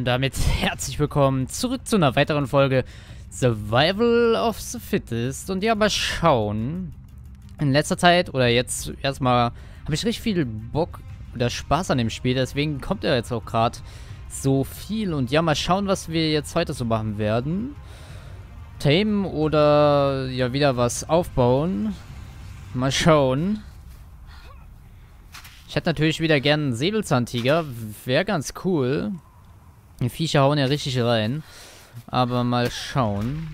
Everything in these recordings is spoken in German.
damit herzlich willkommen zurück zu einer weiteren Folge Survival of the Fittest. Und ja, mal schauen. In letzter Zeit, oder jetzt erstmal, habe ich richtig viel Bock oder Spaß an dem Spiel. Deswegen kommt ja jetzt auch gerade so viel. Und ja, mal schauen, was wir jetzt heute so machen werden. Tamen oder ja wieder was aufbauen. Mal schauen. Ich hätte natürlich wieder gerne einen Säbelzahntiger. Wäre ganz cool. Die Viecher hauen ja richtig rein. Aber mal schauen.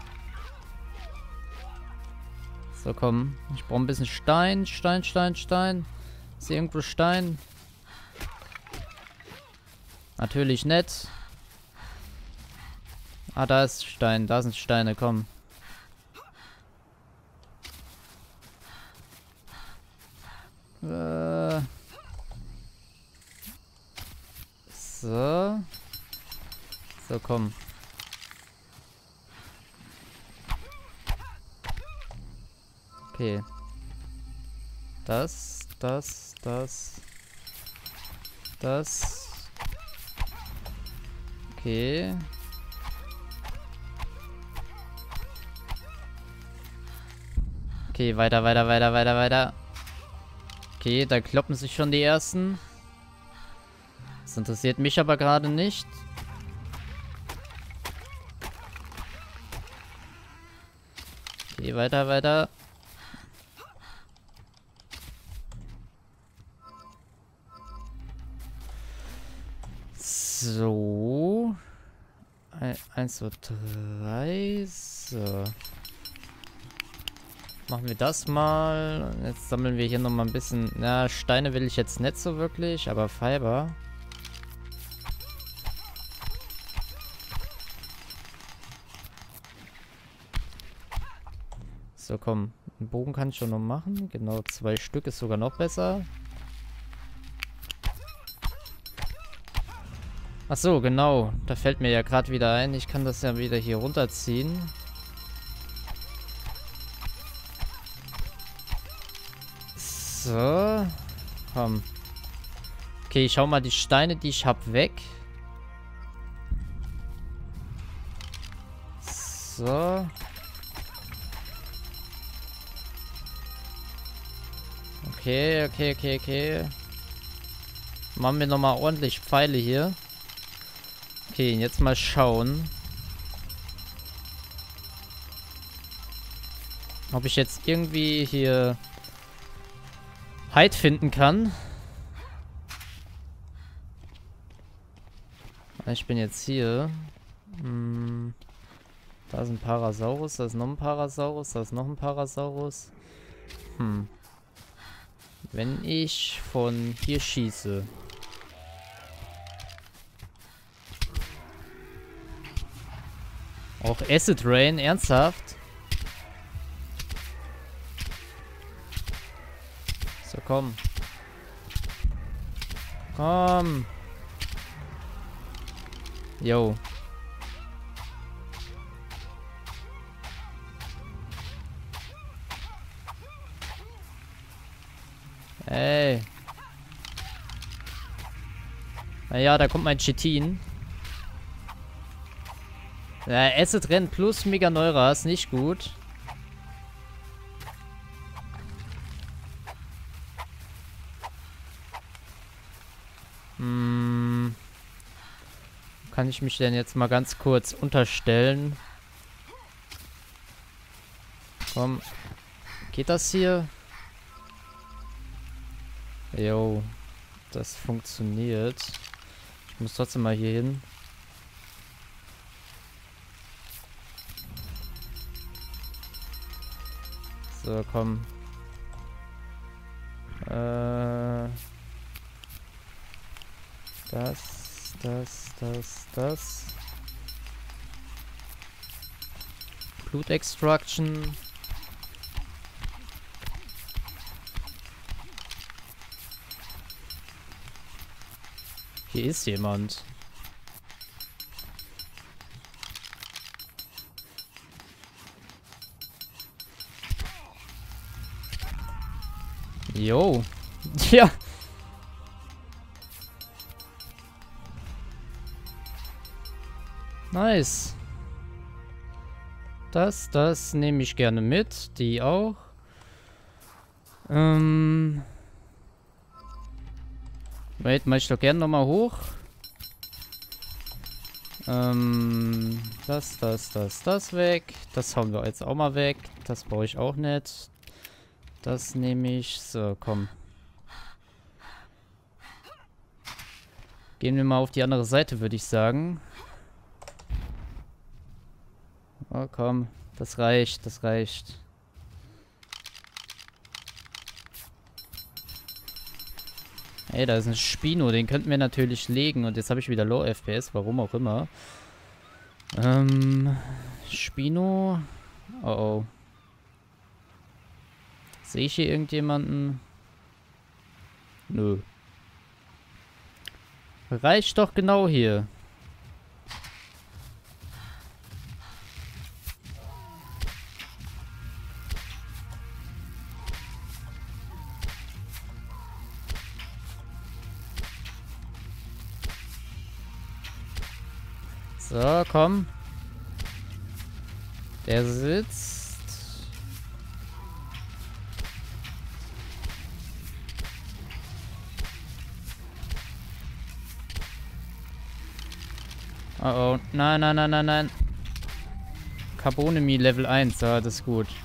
So, komm. Ich brauche ein bisschen Stein. Stein. Ist hier irgendwo Stein? Natürlich nicht. Ah, da ist Stein. Da sind Steine. Komm. So. So, komm. Okay. Das. Okay. Okay, weiter. Okay, da kloppen sich schon die ersten. Das interessiert mich aber gerade nicht. Okay, weiter. So. 1, 2, 3. So. Machen wir das mal. Jetzt sammeln wir hier nochmal ein bisschen. Na, Steine will ich jetzt nicht so wirklich, aber Fiber. So, komm. Einen Bogen kann ich schon noch machen. Genau, 2 Stück ist sogar noch besser. Ach so, genau. Da fällt mir ja gerade wieder ein. Ich kann das ja wieder hier runterziehen. So. Komm. Okay, ich schau mal die Steine, die ich habe, weg. So. Okay. Machen wir nochmal ordentlich Pfeile hier. Okay, jetzt mal schauen. Ob ich jetzt irgendwie hier Hide finden kann. Ich bin jetzt hier. Da ist ein Parasaurus, da ist noch ein Parasaurus, da ist noch ein Parasaurus. Wenn ich von hier schieße. Auch Acid Rain, ernsthaft? So, komm. Komm. Yo. Ey. Naja, da kommt mein Chitin. Ja, Acid Rain plus Mega Neura ist nicht gut. Kann ich mich denn jetzt mal ganz kurz unterstellen? Komm. Geht das hier? Jo. Das funktioniert. Ich muss trotzdem mal hier hin. So, komm. Das. Blut Extraction. Hier ist jemand. Jo. Ja. Nice. Das nehme ich gerne mit. Die auch. Wait, mach ich doch gerne nochmal hoch. Das weg. Das hauen wir jetzt auch mal weg. Das brauche ich auch nicht. Das nehme ich. So, komm. Gehen wir mal auf die andere Seite, würde ich sagen. Oh, komm. Das reicht, das reicht. Ey, da ist ein Spino, den könnten wir natürlich legen. Und jetzt habe ich wieder Low FPS, warum auch immer. Spino. Oh oh. Sehe ich hier irgendjemanden? Nö. Reicht doch genau hier. So, komm. Der sitzt. Oh oh. Nein, nein, nein, nein, nein. Carbonemi Level 1. Ja, das ist gut.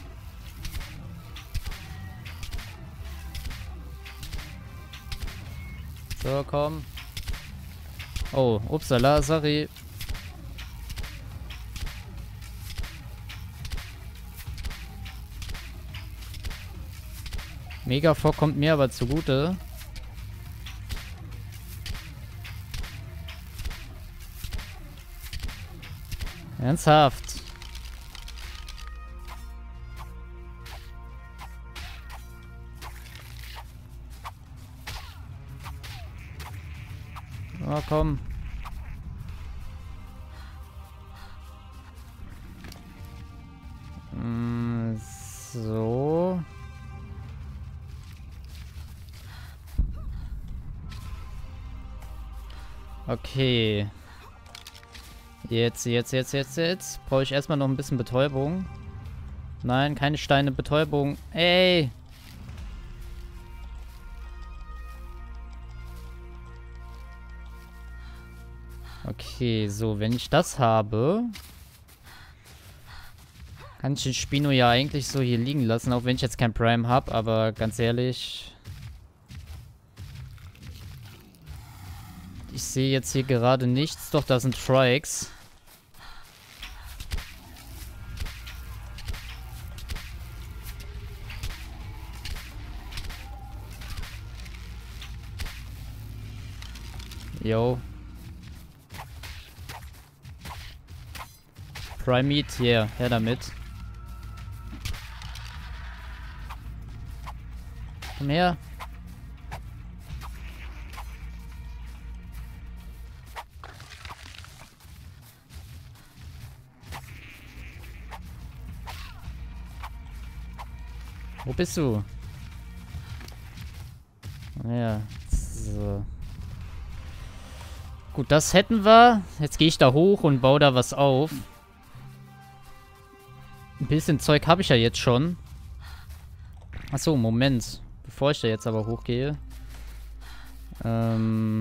So, komm. Oh, upsala, sorry. Megafock kommt mir aber zugute. Ernsthaft. Oh, komm. So. Okay. Jetzt. Brauche ich erstmal noch ein bisschen Betäubung. Nein, keine Steine, Betäubung. Ey! Okay, so, wenn ich das habe, kann ich den Spino ja eigentlich so hier liegen lassen, auch wenn ich jetzt kein Prime habe, aber ganz ehrlich, ich sehe jetzt hier gerade nichts. Doch, da sind Trikes. Yo. Prime Meat, yeah, her damit. Komm her. Wo bist du? Naja, so. Gut, das hätten wir. Jetzt gehe ich da hoch und baue da was auf. Ein bisschen Zeug habe ich ja jetzt schon. Achso, Moment. Bevor ich da jetzt aber hochgehe. Da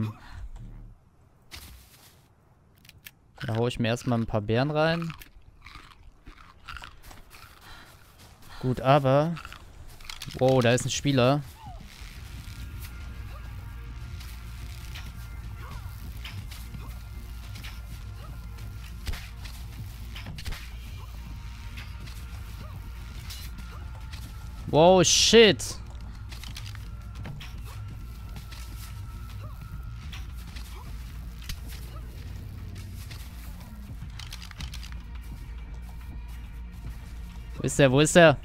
haue ich mir erstmal ein paar Beeren rein. Gut, aber... Wow, da ist ein Spieler. Wow, shit. Wo ist der? Wo ist der?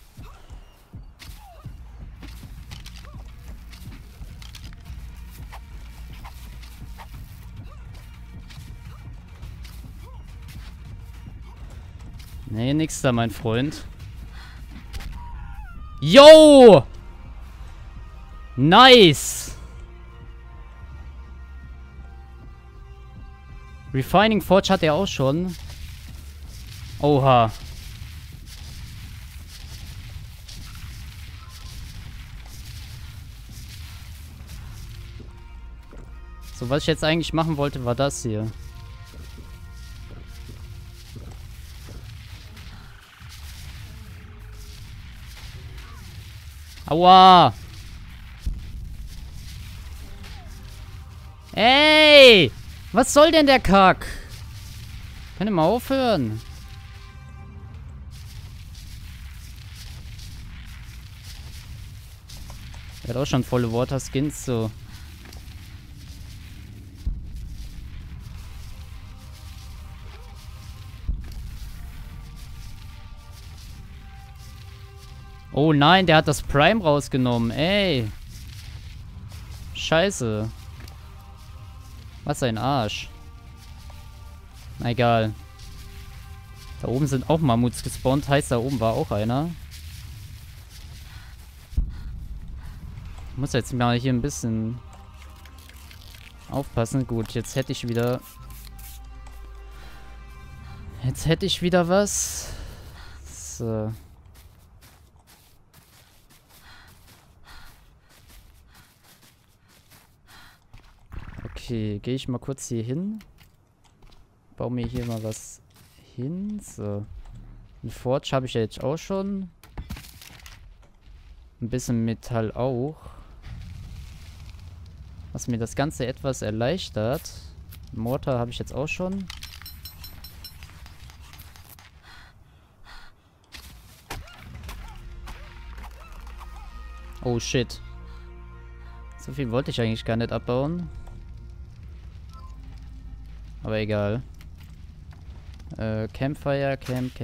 Nee, nix da, mein Freund. Yo! Nice! Refining Forge hat er auch schon. Oha. So, was ich jetzt eigentlich machen wollte, war das hier. Aua! Ey! Was soll denn der Kack? Kann ich mal aufhören? Er hat auch schon volle Water-Skins, so. Oh nein, der hat das Prime rausgenommen. Ey. Scheiße. Was ein Arsch. Na egal. Da oben sind auch Mammuts gespawnt. Heißt, da oben war auch einer. Ich muss jetzt mal hier ein bisschen aufpassen. Gut, jetzt hätte ich wieder... Jetzt hätte ich wieder was. So. Okay, gehe ich mal kurz hier hin. Baue mir hier mal was hin. So. Ein Forge habe ich ja jetzt auch schon. Ein bisschen Metall auch. Was mir das Ganze etwas erleichtert. Mortar habe ich jetzt auch schon. Oh shit. So viel wollte ich eigentlich gar nicht abbauen. Aber egal. Campfire, Camp.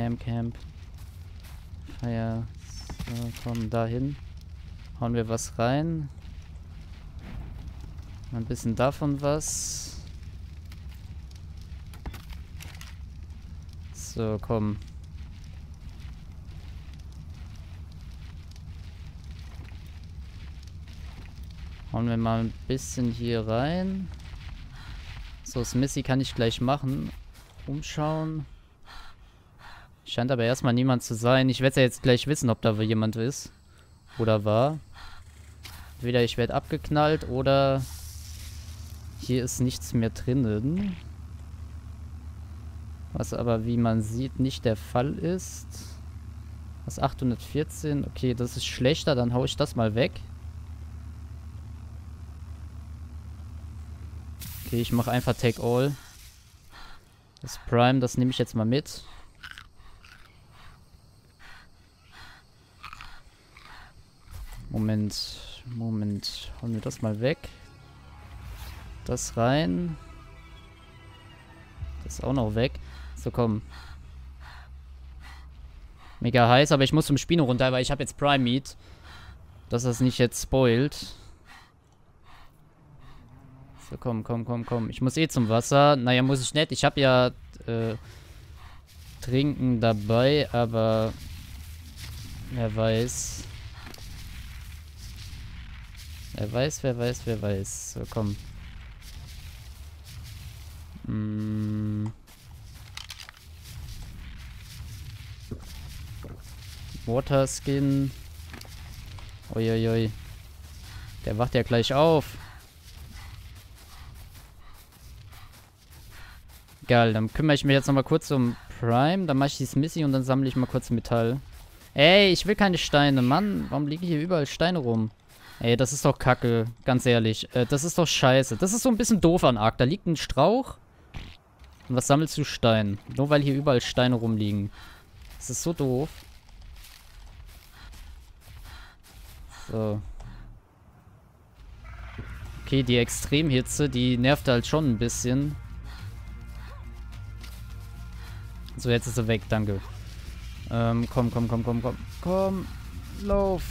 Fire. So, komm, dahin. Hauen wir was rein. Ein bisschen davon was. So, komm. Hauen wir mal ein bisschen hier rein. So, Smithy kann ich gleich machen. Umschauen. Scheint aber erstmal niemand zu sein. Ich werde ja jetzt gleich wissen, ob da jemand ist. Oder war. Entweder ich werde abgeknallt oder hier ist nichts mehr drinnen. Was aber, wie man sieht, nicht der Fall ist. Was 814? Okay, das ist schlechter. Dann haue ich das mal weg. Okay, ich mache einfach Take All. Das Prime, das nehme ich jetzt mal mit. Moment. Hauen wir das mal weg. Das rein. Das auch noch weg. So, komm. Mega heiß, aber ich muss zum Spino runter, weil ich habe jetzt Prime Meat. Dass das nicht jetzt spoilt. So, komm. Ich muss eh zum Wasser. Naja, muss ich nicht. Ich habe ja Trinken dabei, aber wer weiß. Wer weiß. So, komm. Water Skin. Uiuiui. Der wacht ja gleich auf. Egal, dann kümmere ich mich jetzt nochmal kurz um Prime. Dann mache ich die Smithy und dann sammle ich mal kurz Metall. Ey, ich will keine Steine. Mann, warum liegen hier überall Steine rum? Ey, das ist doch kacke. Ganz ehrlich. Das ist doch scheiße. Das ist so ein bisschen doof an Ark. Da liegt ein Strauch. Und was sammelst du? Stein? Nur weil hier überall Steine rumliegen. Das ist so doof. So. Okay, die Extremhitze, die nervt halt schon ein bisschen. So, jetzt ist er weg, danke. Komm. Lauf.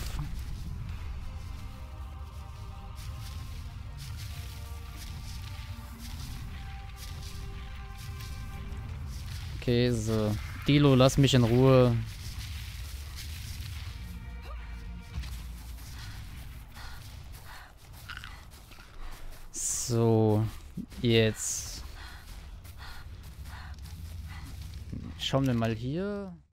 Okay, so. Dilo, lass mich in Ruhe. So. Jetzt. schauen wir mal hier.